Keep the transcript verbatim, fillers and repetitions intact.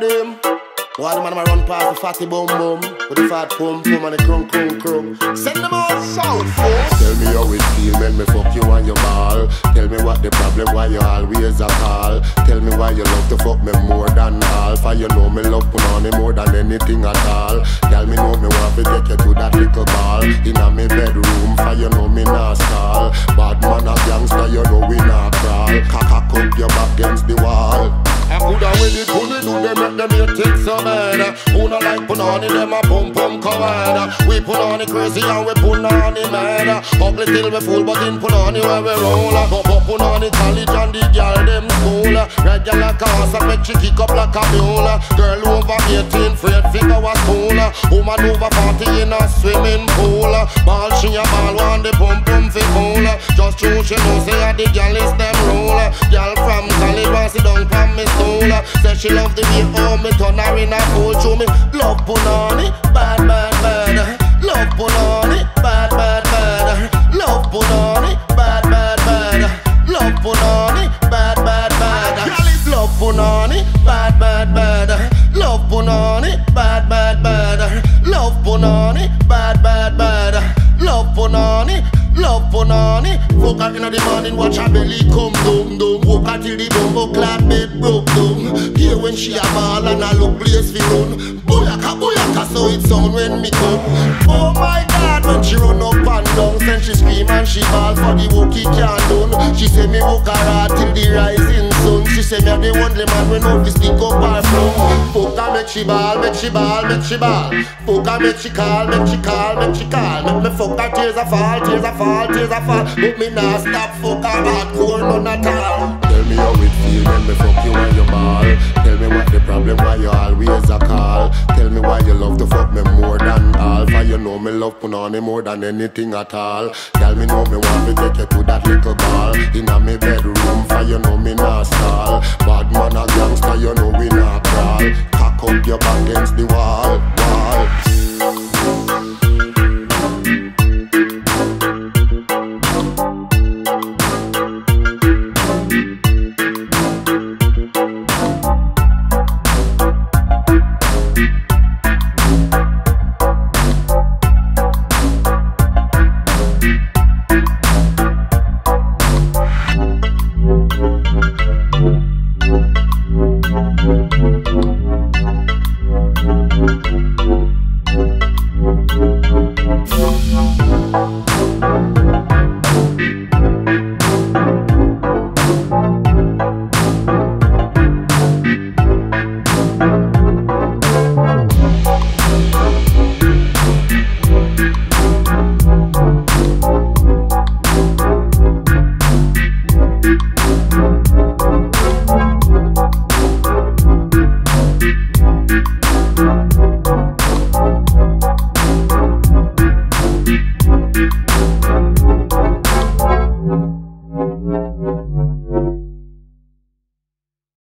them. Why the man a run past the fatty bum bum with the fat pum pum and the crunk crunk crunk. Send them all south, folks. Tell me how it feel when me fuck you and your ball. Tell me what the problem, why you always a call. Tell me why you love to fuck me more than all. For you know me love put on it more than anything at all. Tell me know me want to take you to that little ball inna me bedroom. For you know me not stall. Bad man a gangster, you know we not crawl. Cock up your back against the wall. I coulda when it fully do them make them here take so bad. Who not like put on it, them a pum pum covered. We put on it crazy and we put on it mad. Ugly till we full but in put on it where we roll. Pop up put on it college and the girl them school. Regular cars and make she kick up like a mule. Girl over eighteen, afraid figure was cool. Woman over forty in a swimming pool. Ball she a ball one the pum pum fi cool. Just true she know say a the girl is them rule. Girl from college want sit down from me stool. Say she love the way how me turn her in a fool. Show me love punani, bad bad bad. Love punani, bad bad bad. Love punani, bad bad bad. Love punani, bad bad bad. Love punani, bad bad bad. Love punani, bad bad bad. Love punani, bad bad bad. Love punani, love punani. Fuck her inna the morning, watch her belly come down down. Walk her till the bumbo clad bed broke down. Hear when she a ball and a look place fi run. Boyaka boyaka so it sound when me come. Oh my God, when she run up and down, then she scream and she ball for the work he can't done. She say me walk her hard till the rising sun. She say me a the only man when know fi stick up her flow. Fuck her make she ball, make she ball, make she ball. Fuck her make she call, make she call, make she call. Make me fuck her tears a fall, tears a fall, tears a fall. But me nah stop fuck her hardcore none at all. Tell me how it feel when me fuck you and your ball. Tell me what the problem, why you always a call. Tell me why you love to fuck me more than all. For you know me love punani more than anything at all. Tell me know me want to take you to that little ball inna me bedroom. For you know me not stall. Bad man a gangster, you know we not crawl. Cock up your back against the wall.